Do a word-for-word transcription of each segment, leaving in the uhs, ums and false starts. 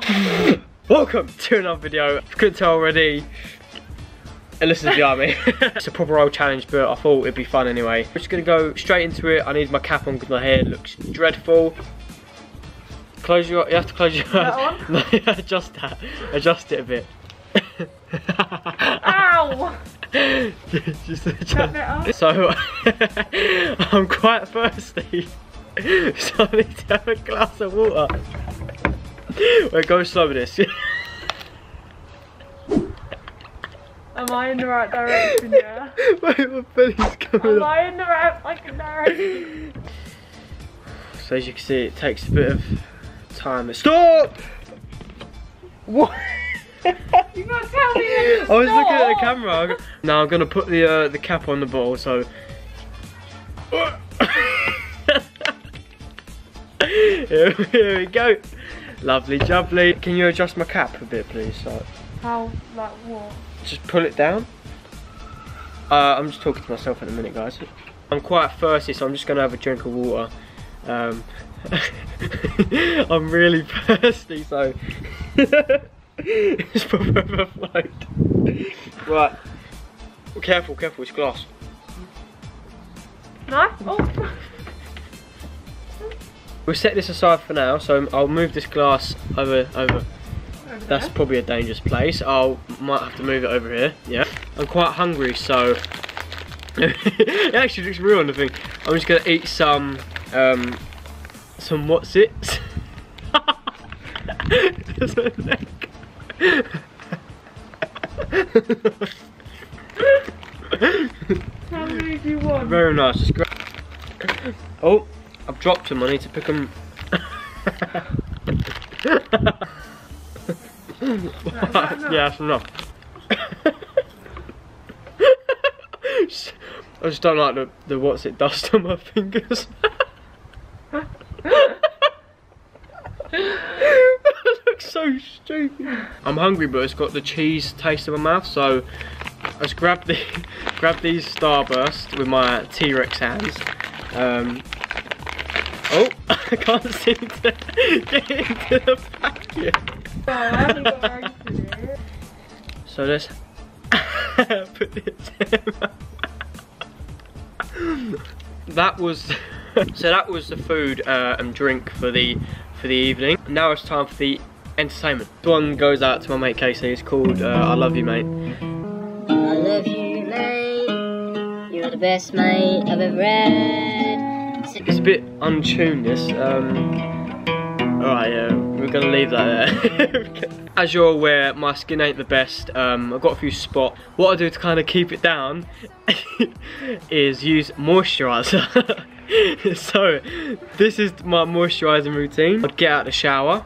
Welcome to another video. If you couldn't tell already, Alyssa's the army. It's a proper old challenge, but I thought it'd be fun anyway. We're just gonna go straight into it. I need my cap on because my hair looks dreadful. Close your, you have to close your eyes. No, adjust that. Adjust it a bit. Ow! Just adjust. So, I'm quite thirsty. So I need to have a glass of water. Wait, go slow with this. Am I in the right direction, yeah? Wait, my belly's coming Am up. I in the right fucking direction? So as you can see, it takes a bit of time. Stop! What? You gotta tell me when to I was looking at the stop. camera. Now I'm gonna put the uh, the cap on the bottle. So. Here, here we go. Lovely jubbly. Can you adjust my cap a bit, please? So, How, like what? just pull it down. Uh, I'm just talking to myself in a minute, guys. I'm quite thirsty, so I'm just gonna have a drink of water. Um, I'm really thirsty, so it's probably overflowed. Right. Careful, careful, it's glass. No? Oh. We'll set this aside for now, so I'll move this glass over, over. Over That's there. probably a dangerous place. I'll might have to move it over here. Yeah. I'm quite hungry, so it actually looks real on the thing. I'm just gonna eat some, um, some what's it? There's a neck. How many do you want? Very nice. Just grab. Oh, I've dropped them. I need to pick them. enough? Yeah, that's enough. I just don't like the, the what's it dust on my fingers. That looks so stupid. I'm hungry, but it's got the cheese taste in my mouth, so I just grab the grab these Starburst with my T-Rex hands. Um, oh, I can't seem to get into the packet. No, I haven't got very to it. So let's put this in. That was so that was the food uh, and drink for the for the evening. Now it's time for the entertainment. This one goes out to my mate Casey. It's called uh, I Love You Mate. I love you, mate. You're the best mate I've ever had. It's a bit untuned, this. Um, Alright, yeah, we're gonna leave that there. As you're aware, my skin ain't the best. Um, I've got a few spots. What I do to kind of keep it down is use moisturiser. So, this is my moisturising routine. I'd get out of the shower.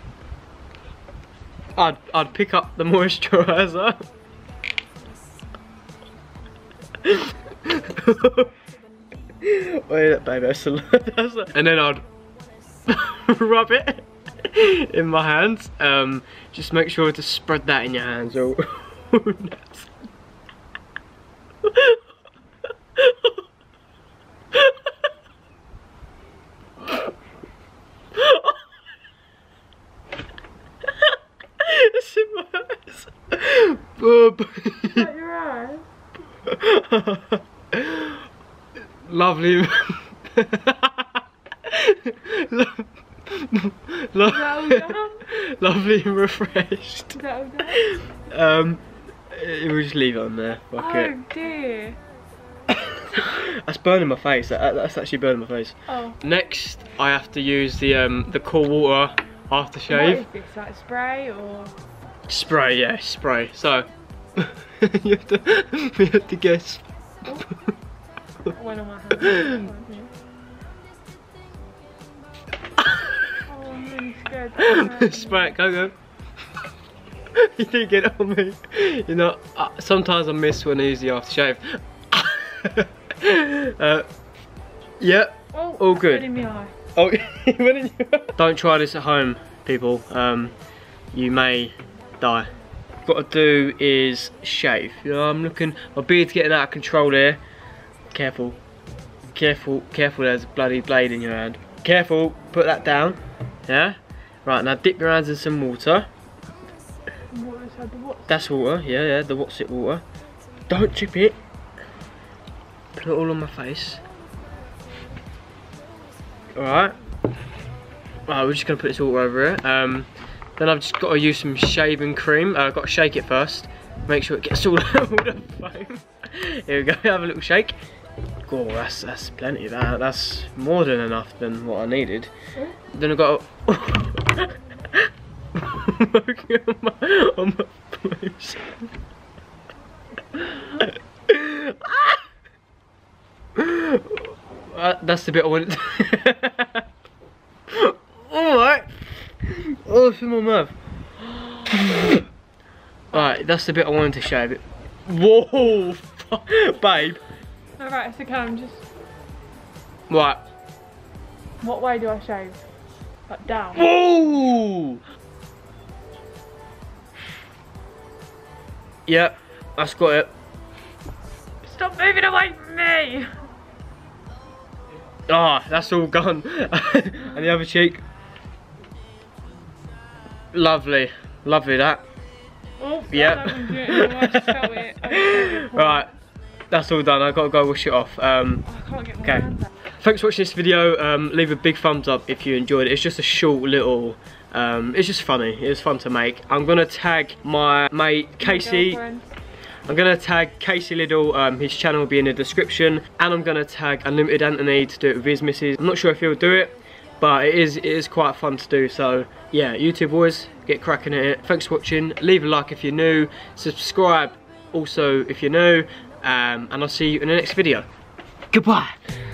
I'd, I'd pick up the moisturiser. Wait, baby, that's a lot. That's a, and then I'd rub it in my hands. Um, just make sure to spread that in your hands. Or it's in my eyes. Is that your eye? Lovely. Lo lo Is that all done? Lovely and refreshed. Is that all done? Um, we'll just leave it on there. Fuck it. Oh dear. That's burning my face. That, that's actually burning my face. Oh. Next, I have to use the um the cool water What aftershave. is this, like spray or? Spray, yeah, spray. So you have to we have to guess. One on my hand. Oh, I'm really scared. Spray it, go go. You didn't get it on me. You know, uh, sometimes I miss when I use the aftershave. uh, yeah, Oh, all good. Went in my eye. Oh, when did you? Don't try this at home, people. Um, you may die. What to do is shave. You know, I'm looking. My beard's getting out of control here. Careful, careful, careful. There's a bloody blade in your hand. Careful. Put that down. Yeah. Right, now dip your hands in some water. What is that? The what? That's water, yeah, yeah, the what's it water. Don't chip it. Put it all on my face. Alright. Right, we're just going to put this all over it. Um, then I've just got to use some shaving cream. I've uh, got to shake it first. Make sure it gets all, all the foam. Here we go, have a little shake. Oh, that's, that's plenty. That, that's more than enough than what I needed. Huh? Then I've got to... on my, on my face. uh, that's the bit I wanted to... Alright. Oh, it's in my mouth. Alright, that's the bit I wanted to shave it. Whoa! Babe. Alright, so can just... Right. What way do I shave? Like down? Whoa! Yep, that's got it. Stop moving away from me! Ah, oh, that's all gone. And the other cheek. Lovely. Lovely that. Oh, yep. I don't want to do it anymore. I just felt it. I just felt it. Right, that's all done. I've got to go wash it off. Um, Oh, I can't get my okay. hands out. Thanks for watching this video. Um, leave a big thumbs up if you enjoyed it. It's just a short little, um, it's just funny. It was fun to make. I'm gonna tag my mate Casey. My I'm gonna tag Casey Liddell. Um, his channel will be in the description, and I'm gonna tag Unlimited Anthony to do it with his missus. I'm not sure if he'll do it, but it is it is quite fun to do. So yeah, YouTube boys, get cracking at it. Thanks for watching. Leave a like if you're new. Subscribe also if you're new, um, and I'll see you in the next video. Goodbye.